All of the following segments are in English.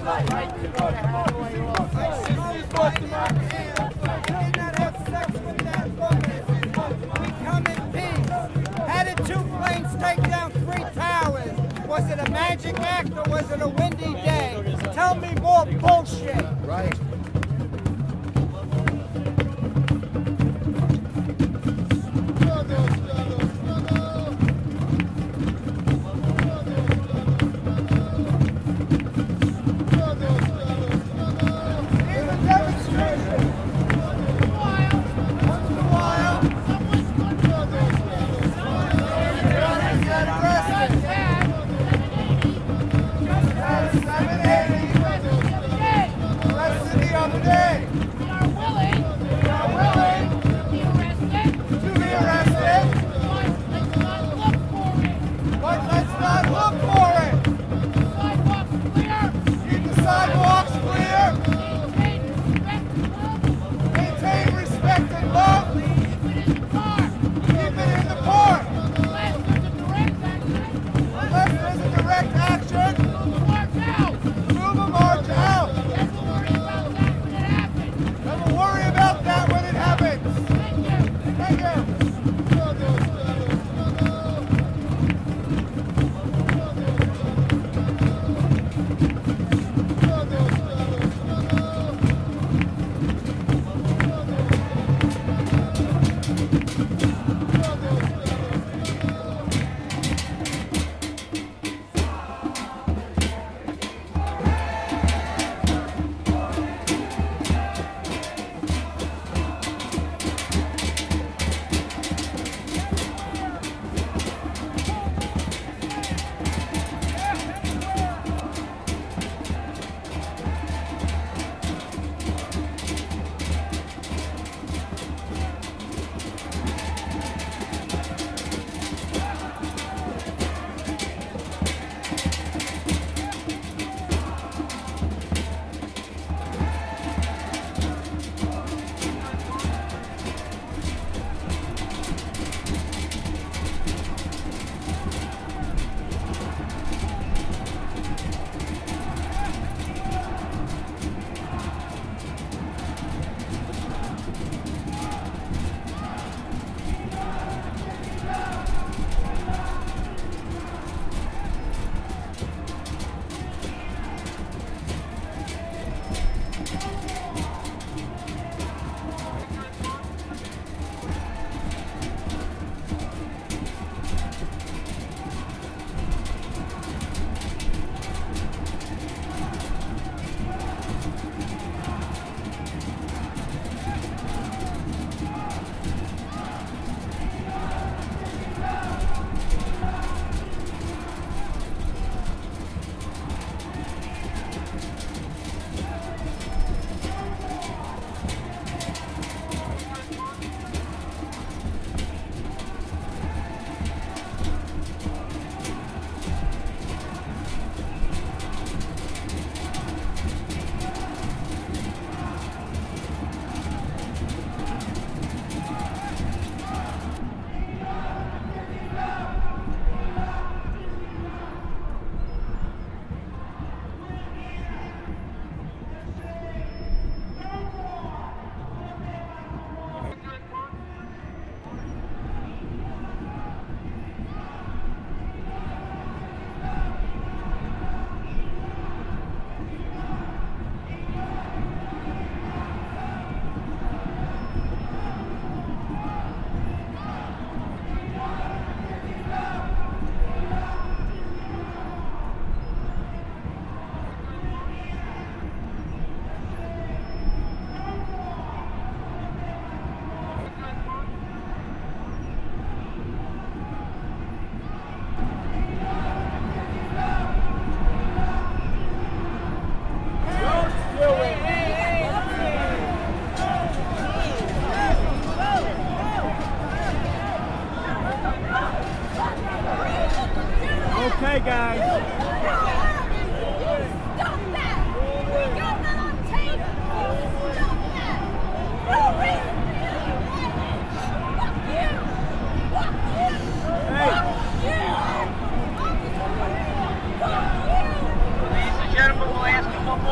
come in peace. How did 2 planes take down 3 towers? Was it a magic act or was it a windy day? Tell me more bullshit. Right. Okay, guys. Stop that! We got that on tape! Stop that! No reason! Fuck you! Fuck you! Hey. Fuck you! Fuck you! Ladies and gentlemen, we'll ask you one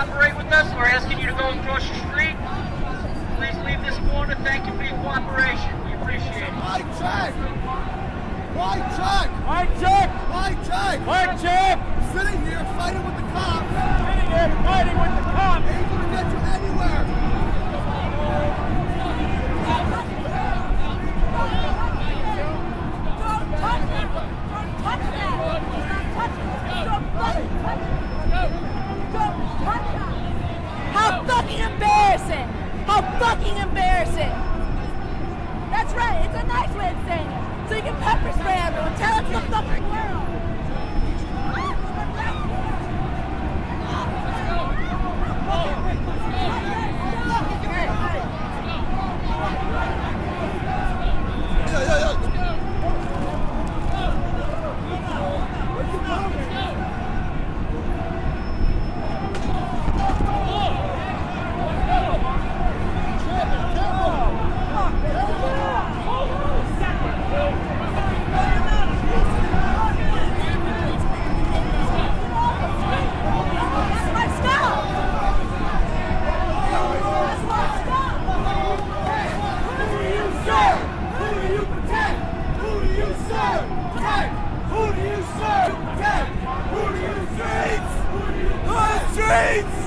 cooperate with us. We're asking you to go across the street. Please leave this corner. Thank you for your cooperation. We appreciate it. White check! White check! White check! White check! White check! Sitting here fighting with the cops. Sitting here fighting with the cops. Ain't gonna get you anywhere. How fucking embarrassing! How fucking embarrassing! That's right, it's a nice way of saying it. So you can pepper spray everyone, tell it to the fucking world! Streets!